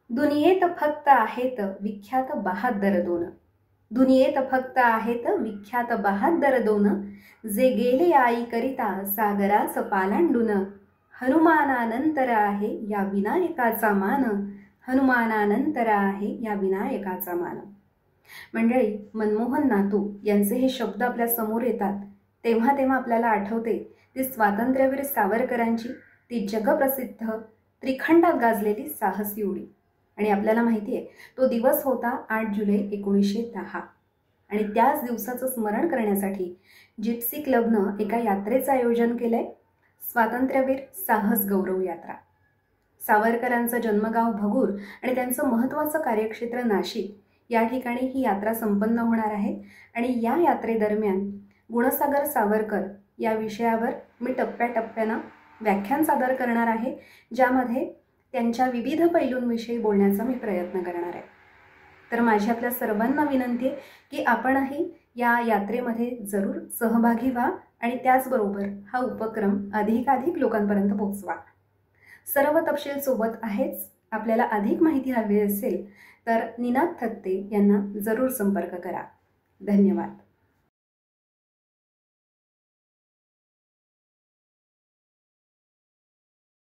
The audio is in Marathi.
दुनियेत फक्त आहेत विख्यात बहादर दोन. दुनियेत फक्त आहेत विख्यात बहादर दोन. जे गेले आई करिता सागरास पालांडून. हनुमानानंतर आहे या विनायकाचा मान. हनुमानानंतर आहे या विनायकाचा मान. मंडळी, मनमोहन नातू यांचे हे शब्द आपल्या समोर येतात तेव्हा तेव्हा आपल्याला आठवते ती स्वातंत्र्यवीर सावरकरांची ती जगप्रसिद्ध त्रिखंडात गाजलेली साहसी उडी. आणि आपल्याला माहिती आहे तो दिवस होता 8 जुलै 1910. आणि त्याच दिवसाचं स्मरण करण्यासाठी जिप्सी क्लबनं एका यात्रेचं आयोजन केलंय, स्वातंत्र्यवीर साहस गौरव यात्रा. सावरकरांचं जन्मगाव भगूर आणि त्यांचं महत्त्वाचं कार्यक्षेत्र नाशिक या ठिकाणी ही यात्रा संपन्न होणार आहे. आणि या यात्रेदरम्यान गुणसागर सावरकर या विषयावर मी टप्प्याटप्प्यानं व्याख्यान सादर करणार आहे, ज्यामध्ये त्यांच्या विविध पैलूंविषयी बोलण्याचा मी प्रयत्न करणार आहे. तर माझी आपल्या सर्वांना विनंती आहे की आपणही या यात्रेमध्ये जरूर सहभागी व्हा आणि त्याचबरोबर हा उपक्रम अधिकाधिक लोकांपर्यंत पोहोचवा. सर्व तपशील सोबत आहेच. आपल्याला अधिक माहिती हवी असेल तर निनाद थत्ते यांना जरूर संपर्क करा. धन्यवाद.